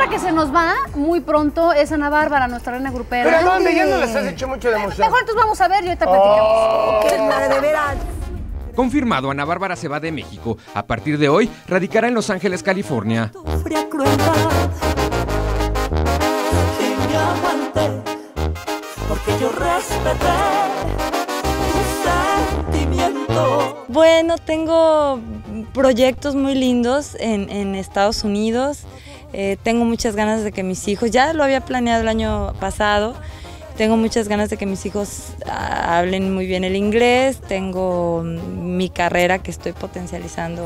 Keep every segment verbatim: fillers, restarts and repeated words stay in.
otra que se nos va muy pronto es Ana Bárbara, nuestra reina grupera. ¿Pero dónde? Ya no les has hecho mucho de emoción. Mejor entonces vamos a ver y ahorita platicamos. Oh, qué madre, de veras. Confirmado, Ana Bárbara se va de México. A partir de hoy, radicará en Los Ángeles, California. Fría crueldad, y me aguanté, porque yo respeté tu sentimiento. Bueno, tengo proyectos muy lindos en, en Estados Unidos. Eh, tengo muchas ganas de que mis hijos, ya lo había planeado el año pasado, tengo muchas ganas de que mis hijos ah, hablen muy bien el inglés. Tengo mi carrera que estoy potencializando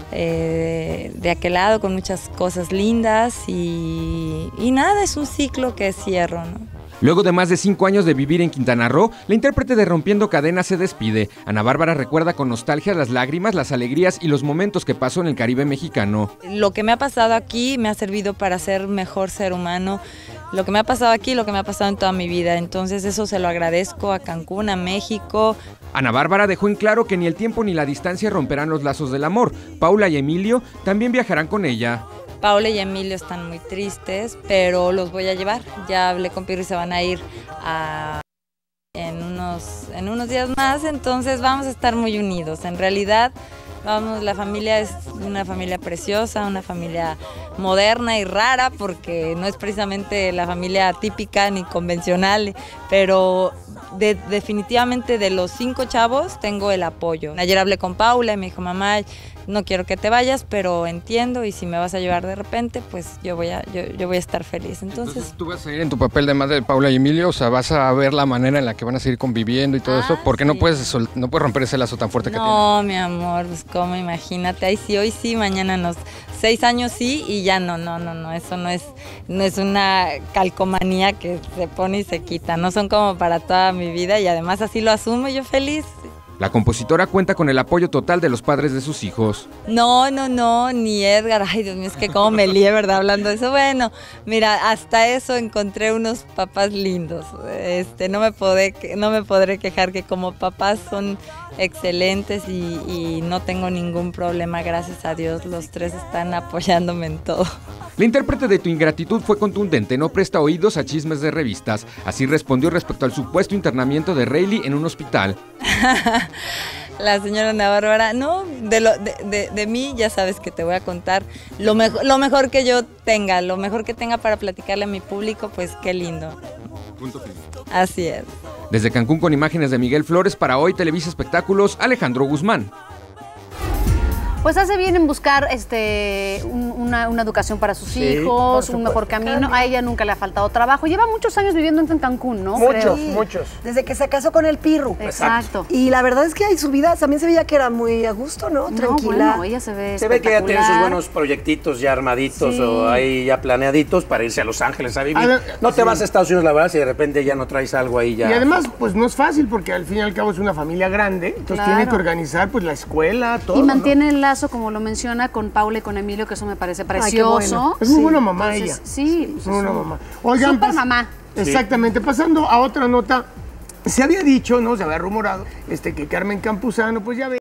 eh, de aquel lado con muchas cosas lindas y, y nada, es un ciclo que cierro, ¿no? Luego de más de cinco años de vivir en Quintana Roo, la intérprete de Rompiendo Cadenas se despide. Ana Bárbara recuerda con nostalgia las lágrimas, las alegrías y los momentos que pasó en el Caribe mexicano. Lo que me ha pasado aquí me ha servido para ser mejor ser humano. Lo que me ha pasado aquí, lo que me ha pasado en toda mi vida. Entonces eso se lo agradezco a Cancún, a México. Ana Bárbara dejó en claro que ni el tiempo ni la distancia romperán los lazos del amor. Paula y Emilio también viajarán con ella. Paula y Emilio están muy tristes, pero los voy a llevar. Ya hablé con Pirro y se van a ir a, en, unos, en unos días más, entonces vamos a estar muy unidos. En realidad, vamos, la familia es una familia preciosa, una familia moderna y rara, porque no es precisamente la familia típica ni convencional, pero de, definitivamente de los cinco chavos tengo el apoyo. Ayer hablé con Paula y me dijo, mamá, no quiero que te vayas, pero entiendo, y si me vas a llevar de repente, pues yo voy a, yo, yo voy a estar feliz. Entonces, Entonces, tú vas a ir en tu papel de madre de Paula y Emilio, o sea, vas a ver la manera en la que van a seguir conviviendo y todo Ah, eso, porque sí. no puedes sol- no puedes romper ese lazo tan fuerte que tienen. no, mi amor, pues cómo, imagínate, ahí sí, hoy sí, mañana no. Seis años sí y ya no, no, no, no, eso no es, no es una calcomanía que se pone y se quita, no son como para toda mi vida y además así lo asumo, yo feliz. La compositora cuenta con el apoyo total de los padres de sus hijos. No, no, no, ni Edgar, ay Dios mío, es que cómo me lié, ¿verdad? Hablando de eso, bueno, mira, hasta eso encontré unos papás lindos, este, no me podré, no me podré quejar que como papás son excelentes y, y no tengo ningún problema, gracias a Dios, los tres están apoyándome en todo. La intérprete de Tu Ingratitud fue contundente, no presta oídos a chismes de revistas. Así respondió respecto al supuesto internamiento de Rayleigh en un hospital. La señora Ana Bárbara, no, de, lo, de, de, de mí ya sabes que te voy a contar lo, mejor, lo mejor que yo tenga, lo mejor que tenga para platicarle a mi público, pues qué lindo. Punto final. Así es. Desde Cancún con imágenes de Miguel Flores para Hoy Televisa Espectáculos, Alejandro Guzmán. Pues hace bien en buscar este, un, una, una educación para sus Sí, hijos, por un mejor supuesto. camino. A ella nunca le ha faltado trabajo. Lleva muchos años viviendo en Cancún, ¿no? Muchos, Creo. muchos. Desde que se casó con el Pirru. Exacto. Y la verdad es que ahí su vida también se veía que era muy a gusto, ¿no? No, Tranquila. bueno, ella se ve Se ve que ya tiene sus espectacular. buenos proyectitos ya armaditos Sí. o ahí ya planeaditos para irse a Los Ángeles a vivir. A ver, no te sí. vas a Estados Unidos, la verdad, si de repente ya no traes algo ahí ya. Y además, pues no es fácil porque al fin y al cabo es una familia grande, entonces Claro. tiene que organizar pues la escuela, todo. Y ¿no? mantiene el lazo, como lo menciona, con Paula y con Emilio, que eso me parece qué precioso. bueno. Es muy Sí. buena mamá Entonces, ella. Sí. Es muy buena mamá. Oigan, Súper pas- mamá. Exactamente. Pasando a otra nota, se había dicho, ¿no? Se había rumorado este, que Carmen Campuzano, pues ya ve.